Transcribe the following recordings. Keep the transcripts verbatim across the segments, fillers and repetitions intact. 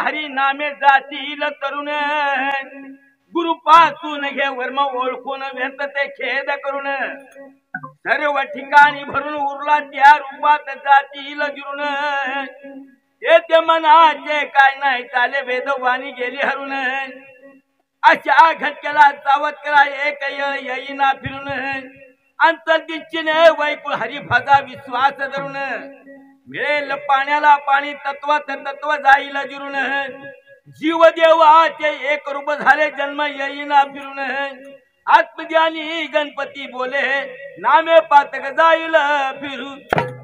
हरी नामे जातील तरुण गुरुपासून घे वर्म ओळखून व्यंत ते खेद करून सर्व ठिकाणी भरून उरला त्या रूपात जातील जिरून ते मनाचे काय नाही चाले वेदवाणी गेली हरून अशा घटकेला सावध करा एक येईना फिरून अंतर्दिच्छेने वैकुळ हरिभजा विश्वास धरून मिळेल पाण्याला पाणी तत्वात तत्व जाईल जिरून जीव देवाचे एक रूप झाले जन्म येईना फिरून आत्मज्ञानी गणपती बोले नामे पातक जाईल फिरू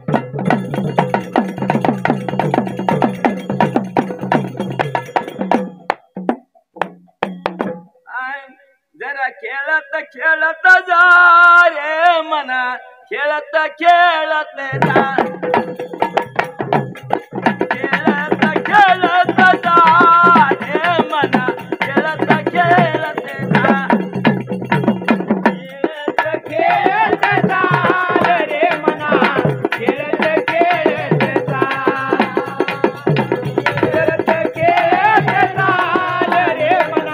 जरा खेळत खेळत जा रे मना खेळत खेळत जा खेळत खेळत जा रे मना खेळत खेळत जा खेळत खेळत जा रे मना खेळत खेळत जा खेळत खेळत जा रे मना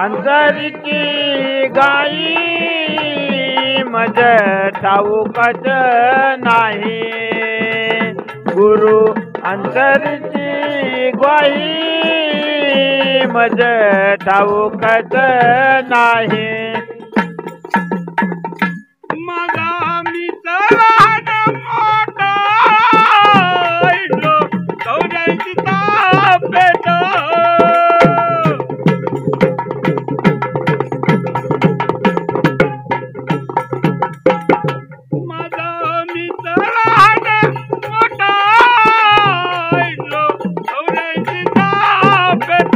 अंतरीची गाई मज ठाऊकच नाही गुरु अंतरीची ग्वाही मज ठाऊकच नाही माझा मित्र मोठा गौऱ्यांची तापेट माझा मित्र मोठा गौऱ्यांची तापेट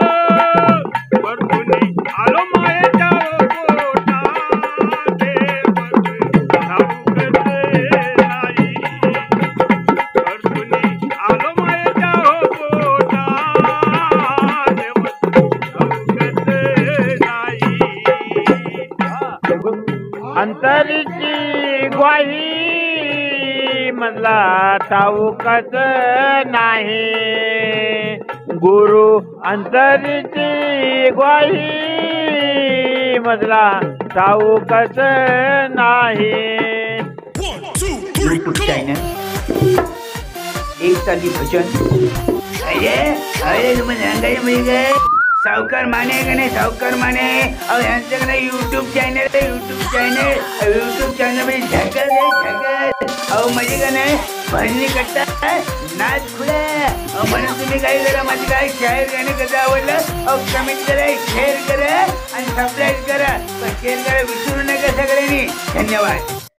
वरतुनी आलो मायेच्या पोटा अंतरीची ग्वाही मधला ठाऊकच नाही गुरु अंतरीची ग्वाही मधला ठाऊकच नाही यूट्यूब चॅनल एक साली भजन अरे अरे तुम्हाला सांगायचं म्हणजे काय सावकार माने का नाही सावकार माने अहो यांच्याकडे यूट्यूब चॅनल आहे यूट्यूब चॅनल यूट्यूब चॅनल मध्ये झगत आहे झगत अहो म्हणजे का नाही भजनी करता नाच खुला अहो म्हणून तुम्ही काय करा माझी काय शायर गाणे कसं आवडलं अहो कमेंट करा शेअर करा आणि सबस्क्राईब करा पण शेअर करा विसरू नका सगळ्यांनी धन्यवाद.